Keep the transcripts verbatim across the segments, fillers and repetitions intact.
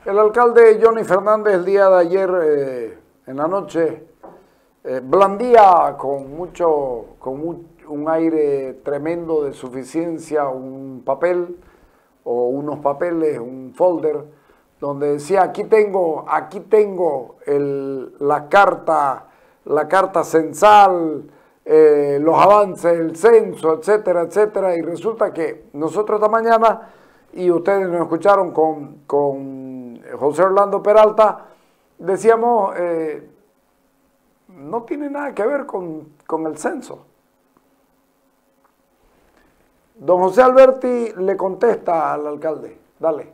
El alcalde Johnny Fernández el día de ayer eh, en la noche eh, blandía con mucho, con mu un aire tremendo de suficiencia un papel o unos papeles, un folder, donde decía aquí tengo, aquí tengo el, la carta, la carta censal, eh, los avances del censo, etcétera, etcétera, y resulta que nosotros esta mañana, y ustedes nos escucharon con, con José Orlando Peralta, decíamos, eh, no tiene nada que ver con, con el censo. Don José Alberti le contesta al alcalde, dale.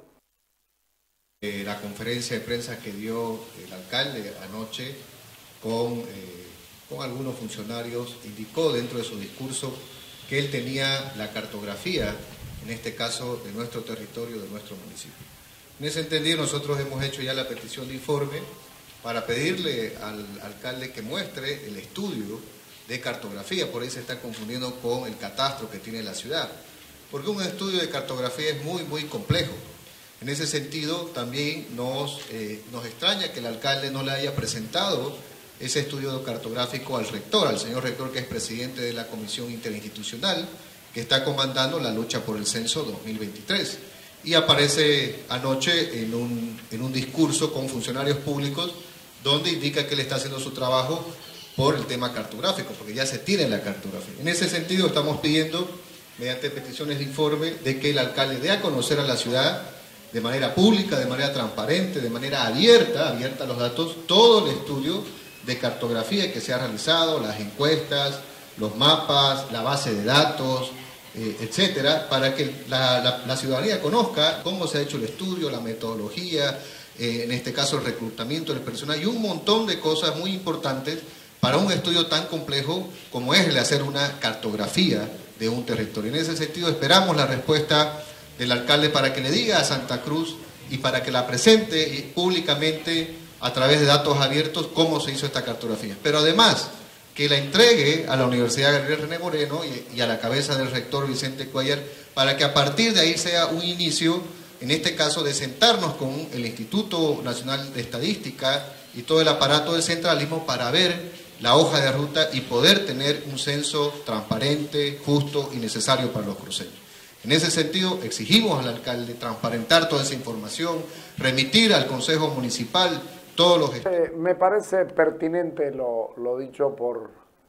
Eh, la conferencia de prensa que dio el alcalde anoche con, eh, con algunos funcionarios indicó dentro de su discurso que él tenía la cartografía, en este caso de nuestro territorio, de nuestro municipio. En ese entendido nosotros hemos hecho ya la petición de informe para pedirle al alcalde que muestre el estudio de cartografía, por ahí se está confundiendo con el catastro que tiene la ciudad, porque un estudio de cartografía es muy, muy complejo. En ese sentido, también nos, eh, nos extraña que el alcalde no le haya presentado ese estudio cartográfico al rector, al señor rector, que es presidente de la Comisión Interinstitucional, que está comandando la lucha por el censo dos mil veintitrés. Y aparece anoche en un, en un discurso con funcionarios públicos, donde indica que él está haciendo su trabajo por el tema cartográfico, porque ya se tiene la cartografía. En ese sentido estamos pidiendo, mediante peticiones de informe, de que el alcalde dé a conocer a la ciudad de manera pública, de manera transparente, de manera abierta, abierta a los datos, todo el estudio de cartografía que se ha realizado, las encuestas, los mapas, la base de datos, eh, etcétera, para que la, la, la ciudadanía conozca cómo se ha hecho el estudio, la metodología, eh, en este caso el reclutamiento del personal y un montón de cosas muy importantes para un estudio tan complejo como es el hacer una cartografía de un territorio. En ese sentido esperamos la respuesta del alcalde para que le diga a Santa Cruz y para que la presente públicamente a través de datos abiertos cómo se hizo esta cartografía. Pero además que la entregue a la Universidad Gabriel René Moreno y, y a la cabeza del rector Vicente Cuellar para que a partir de ahí sea un inicio, en este caso de sentarnos con el Instituto Nacional de Estadística y todo el aparato del centralismo para ver la hoja de ruta y poder tener un censo transparente, justo y necesario para los cruceños. En ese sentido, exigimos al alcalde transparentar toda esa información, remitir al Consejo Municipal todos los... Eh, me parece pertinente lo, lo dicho por,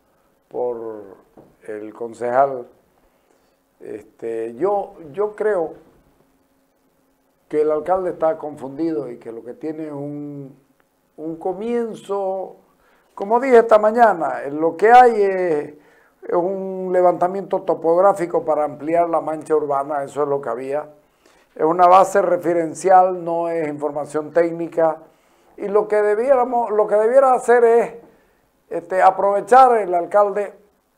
por el concejal. Este, yo, yo creo que el alcalde está confundido y que lo que tiene es un, un comienzo... Como dije esta mañana, lo que hay es, es un levantamiento topográfico para ampliar la mancha urbana, eso es lo que había. Es una base referencial, no es información técnica. Y lo que debiéramos, lo que debiera hacer es este, aprovechar el alcalde,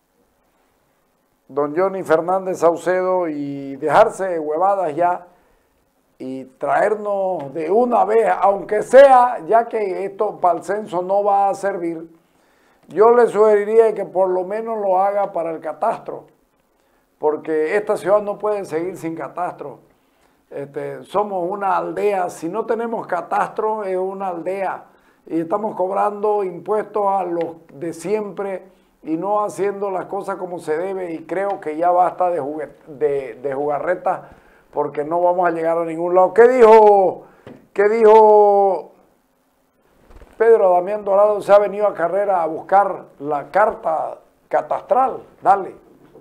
don Johnny Fernández Saucedo, y dejarse huevadas ya y traernos de una vez, aunque sea, ya que esto para el censo no va a servir, yo le sugeriría que por lo menos lo haga para el catastro, porque esta ciudad no puede seguir sin catastro. Este, somos una aldea, si no tenemos catastro es una aldea, y estamos cobrando impuestos a los de siempre y no haciendo las cosas como se debe, y creo que ya basta de, de, de jugarretas, porque no vamos a llegar a ningún lado. ¿Qué dijo, qué dijo Pedro Damián Dorado? Se ha venido a Carrera a buscar la carta catastral. Dale.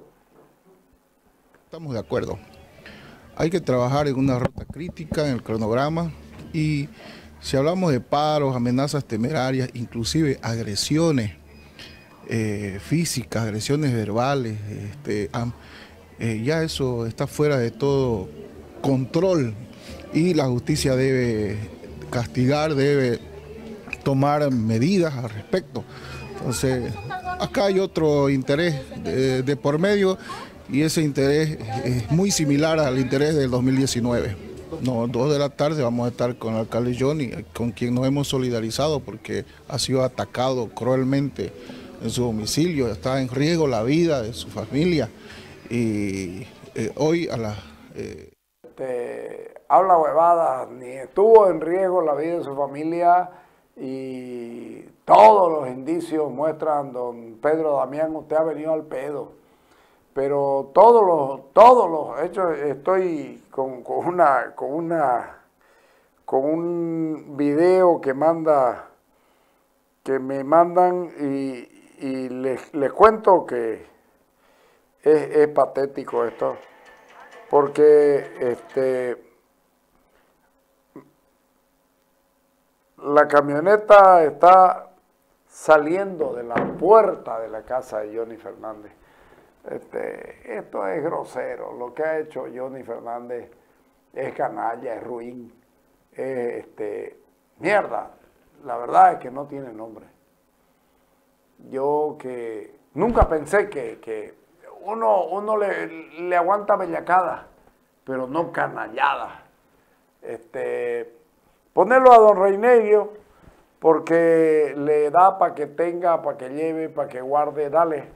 Estamos de acuerdo. Hay que trabajar en una ruta crítica, en el cronograma, y si hablamos de paros, amenazas temerarias, inclusive agresiones eh, físicas, agresiones verbales, este, eh, ya eso está fuera de todo control y la justicia debe castigar, debe tomar medidas al respecto. Entonces, acá hay otro interés de, de por medio, y ese interés es muy similar al interés del dos mil diecinueve. No, dos de la tarde vamos a estar con el alcalde Johnny, con quien nos hemos solidarizado porque ha sido atacado cruelmente en su domicilio, está en riesgo la vida de su familia, y eh, hoy a las... Eh... Este, habla huevadas, ni estuvo en riesgo la vida de su familia y todos los indicios muestran, don Pedro Damián, usted ha venido al pedo. Pero todos los, todos los hechos, estoy con, con una, con una, con un video que manda, que me mandan y, y les, les cuento que es, es patético esto, porque este la camioneta está saliendo de la puerta de la casa de Johnny Fernández. Este, esto es grosero, lo que ha hecho Johnny Fernández es canalla, es ruin, es este, mierda, la verdad es que no tiene nombre. Yo que nunca pensé que, que uno, uno le, le aguanta bellacada, pero no canallada. Este, ponerlo a don Reinerio, porque le da para que tenga, para que lleve, para que guarde, dale.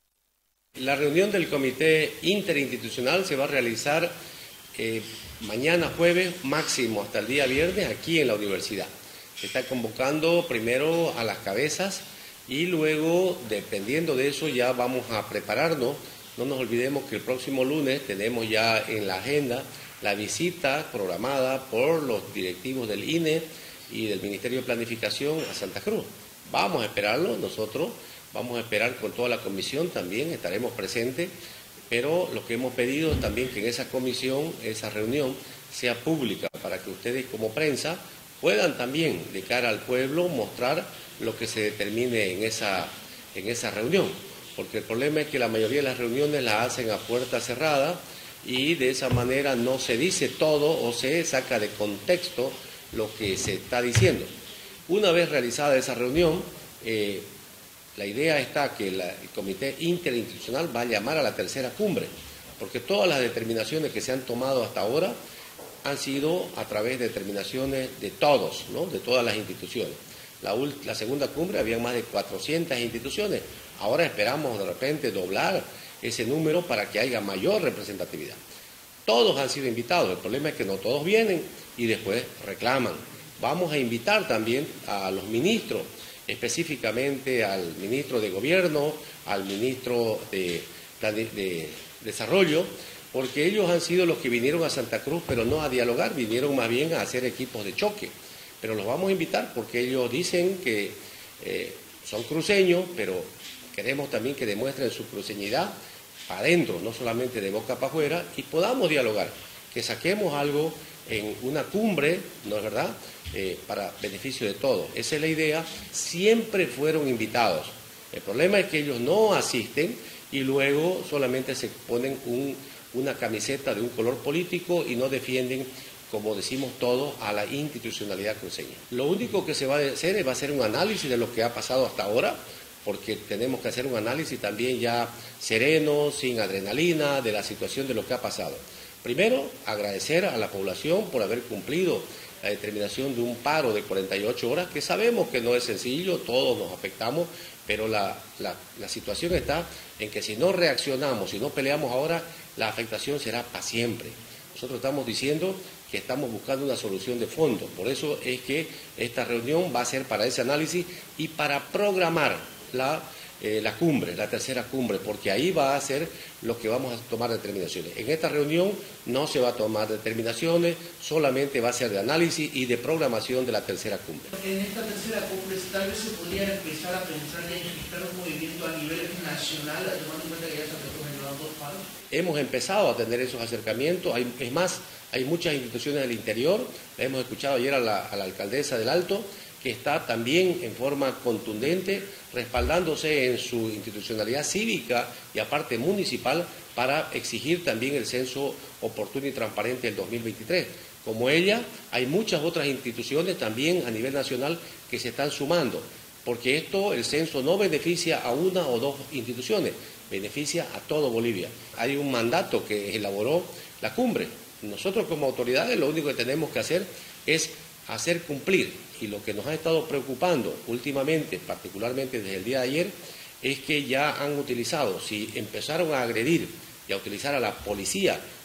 La reunión del comité interinstitucional se va a realizar eh, mañana jueves, máximo hasta el día viernes, aquí en la universidad. Se está convocando primero a las cabezas y luego, dependiendo de eso, ya vamos a prepararnos. No nos olvidemos que el próximo lunes tenemos ya en la agenda la visita programada por los directivos del I N E y del Ministerio de Planificación a Santa Cruz. Vamos a esperarlo nosotros. Vamos a esperar con toda la comisión también, estaremos presentes, pero lo que hemos pedido es también que en esa comisión, esa reunión, sea pública para que ustedes como prensa puedan también, de cara al pueblo, mostrar lo que se determine en esa, en esa reunión. Porque el problema es que la mayoría de las reuniones las hacen a puerta cerrada y de esa manera no se dice todo o se saca de contexto lo que se está diciendo. Una vez realizada esa reunión, eh, la idea está que la, el Comité Interinstitucional va a llamar a la tercera cumbre, porque todas las determinaciones que se han tomado hasta ahora han sido a través de determinaciones de todos, ¿no? De todas las instituciones. La, la segunda cumbre había más de cuatrocientas instituciones, ahora esperamos de repente doblar ese número para que haya mayor representatividad. Todos han sido invitados, el problema es que no todos vienen y después reclaman. Vamos a invitar también a los ministros, específicamente al ministro de Gobierno, al ministro de, de, de Desarrollo, porque ellos han sido los que vinieron a Santa Cruz, pero no a dialogar, vinieron más bien a hacer equipos de choque. Pero los vamos a invitar porque ellos dicen que eh, son cruceños, pero queremos también que demuestren su cruceñidad adentro, no solamente de boca para afuera, y podamos dialogar, que saquemos algo en una cumbre, ¿no es verdad?, eh, para beneficio de todos. Esa es la idea, siempre fueron invitados. El problema es que ellos no asisten y luego solamente se ponen un, una camiseta de un color político y no defienden, como decimos todos, a la institucionalidad cruceña. Lo único que se va a hacer es va a hacer un análisis de lo que ha pasado hasta ahora, porque tenemos que hacer un análisis también ya sereno, sin adrenalina, de la situación de lo que ha pasado. Primero, agradecer a la población por haber cumplido la determinación de un paro de cuarenta y ocho horas, que sabemos que no es sencillo, todos nos afectamos, pero la, la, la situación está en que si no reaccionamos, si no peleamos ahora, la afectación será para siempre. Nosotros estamos diciendo que estamos buscando una solución de fondo, por eso es que esta reunión va a ser para ese análisis y para programar la, eh, la cumbre, la tercera cumbre, porque ahí va a ser lo que vamos a tomar determinaciones. En esta reunión no se va a tomar determinaciones, solamente va a ser de análisis y de programación de la tercera cumbre. En esta tercera cumbre tal vez se podría empezar a pensar en gestar un movimiento a nivel nacional, tomando en cuenta que ya se han dos paros. Hemos empezado a tener esos acercamientos, hay, es más, hay muchas instituciones del interior, la hemos escuchado ayer a la, a la alcaldesa del Alto, que está también en forma contundente, respaldándose en su institucionalidad cívica y aparte municipal para exigir también el censo oportuno y transparente del dos mil veintitrés. Como ella, hay muchas otras instituciones también a nivel nacional que se están sumando, porque esto, el censo no beneficia a una o dos instituciones, beneficia a todo Bolivia. Hay un mandato que elaboró la cumbre. Nosotros como autoridades lo único que tenemos que hacer es hacer cumplir, y lo que nos ha estado preocupando últimamente, particularmente desde el día de ayer, es que ya han utilizado, si empezaron a agredir y a utilizar a la policía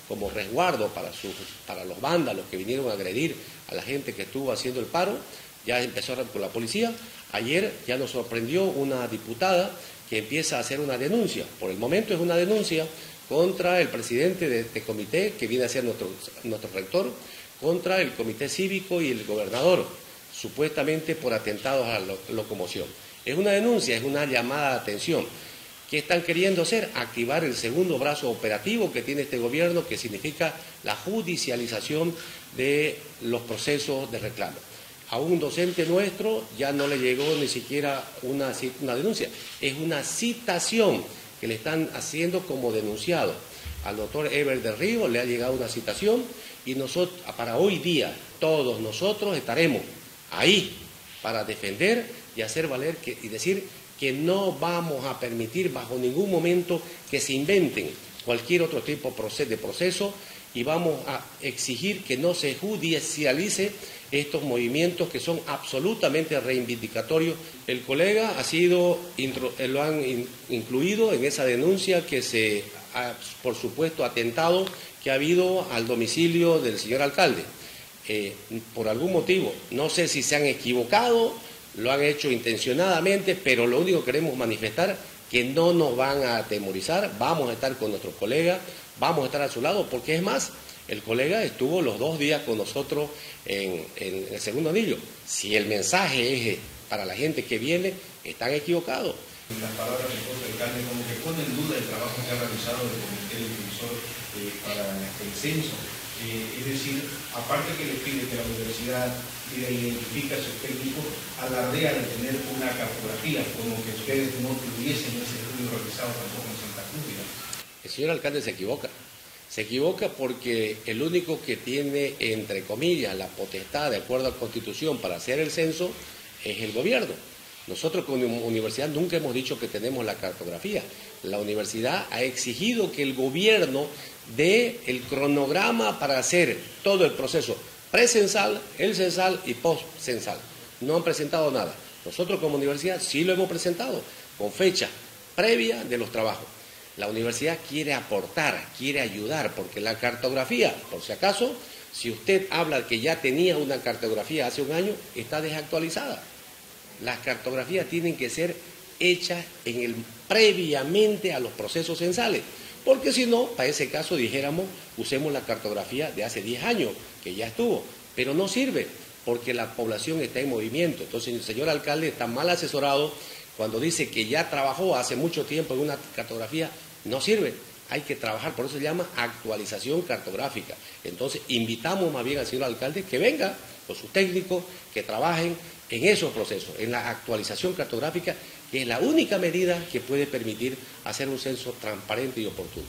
como resguardo para, sus, para los vándalos que vinieron a agredir a la gente que estuvo haciendo el paro. Ya empezó con la policía. Ayer ya nos sorprendió una diputada que empieza a hacer una denuncia. Por el momento es una denuncia contra el presidente de este comité, que viene a ser nuestro, nuestro rector, contra el comité cívico y el gobernador, supuestamente por atentados a la locomoción. Es una denuncia, es una llamada de atención. ¿Qué están queriendo hacer? Activar el segundo brazo operativo que tiene este gobierno, que significa la judicialización de los procesos de reclamo. A un docente nuestro ya no le llegó ni siquiera una, una denuncia, es una citación que le están haciendo como denunciado. Al doctor Eber de Río le ha llegado una citación y nosotros, para hoy día, todos nosotros estaremos ahí para defender y hacer valer que, y decir que no vamos a permitir bajo ningún momento que se inventen cualquier otro tipo de proceso, y vamos a exigir que no se judicialice estos movimientos que son absolutamente reivindicatorios. El colega ha sido, lo han incluido en esa denuncia que se ha, por supuesto, atentado que ha habido al domicilio del señor alcalde. Eh, por algún motivo, no sé si se han equivocado, lo han hecho intencionadamente, pero lo único que queremos manifestar que no nos van a atemorizar, vamos a estar con nuestros colegas, vamos a estar a su lado, porque es más, el colega estuvo los dos días con nosotros en, en el segundo anillo. Si el mensaje es para la gente que viene, están equivocados. Las palabras del señor alcalde como que ponen en duda el trabajo que ha realizado el comité defensor eh, para el censo. Eh, es decir, aparte que le pide que la universidad identifique a sus técnicos, alardea de tener una cartografía, como que ustedes no tuviesen ese estudio realizado tampoco en Santa Cruz. El señor alcalde se equivoca. Se equivoca porque el único que tiene, entre comillas, la potestad, de acuerdo a la Constitución, para hacer el censo, es el gobierno. Nosotros como universidad nunca hemos dicho que tenemos la cartografía. La universidad ha exigido que el gobierno dé el cronograma para hacer todo el proceso precensal, el censal y postcensal. No han presentado nada. Nosotros como universidad sí lo hemos presentado, con fecha previa de los trabajos. La universidad quiere aportar, quiere ayudar, porque la cartografía, por si acaso, si usted habla que ya tenía una cartografía hace un año, está desactualizada. Las cartografías tienen que ser hechas en el, previamente a los procesos censales, porque si no, para ese caso dijéramos, usemos la cartografía de hace diez años, que ya estuvo, pero no sirve, porque la población está en movimiento. Entonces el señor alcalde está mal asesorado cuando dice que ya trabajó hace mucho tiempo en una cartografía. No sirve, hay que trabajar, por eso se llama actualización cartográfica. Entonces invitamos más bien al señor alcalde que venga con sus técnicos, que trabajen en esos procesos, en la actualización cartográfica, que es la única medida que puede permitir hacer un censo transparente y oportuno.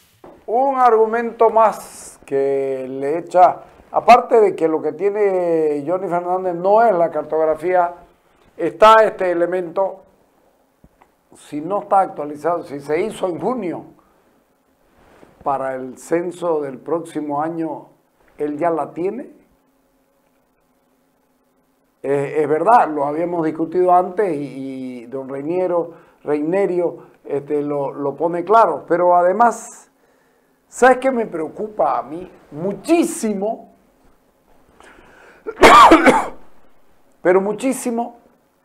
Un argumento más que le echa, aparte de que lo que tiene Johnny Fernández no es la cartografía, está este elemento. Si no está actualizado, si se hizo en junio para el censo del próximo año, él ya la tiene. Es, es verdad, lo habíamos discutido antes y, y don Reiniero, Reinerio este, lo, lo pone claro, pero además, ¿sabes qué me preocupa a mí? Muchísimo, pero muchísimo,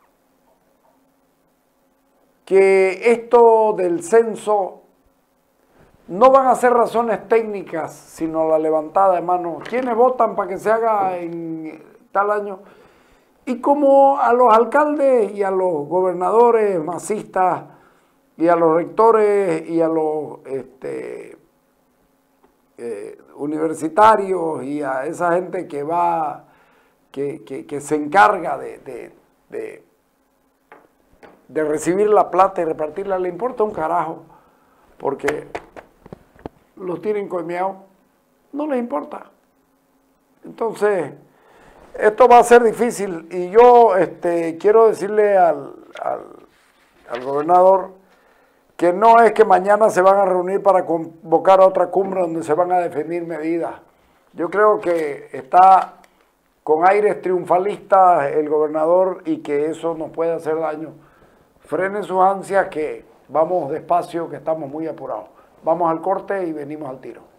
que esto del censo no van a ser razones técnicas, sino la levantada de manos. ¿Quiénes votan para que se haga en tal año? Y como a los alcaldes y a los gobernadores masistas y a los rectores y a los este, eh, universitarios y a esa gente que va, que, que, que se encarga de... de, de de recibir la plata y repartirla, le importa un carajo, porque los tienen coimeados, no les importa. Entonces, esto va a ser difícil, y yo este, quiero decirle al, al, al gobernador que no es que mañana se van a reunir para convocar a otra cumbre donde se van a definir medidas. Yo creo que está con aires triunfalistas el gobernador y que eso nos puede hacer daño. Frenen sus ansias, que vamos despacio, que estamos muy apurados. Vamos al corte y venimos al tiro.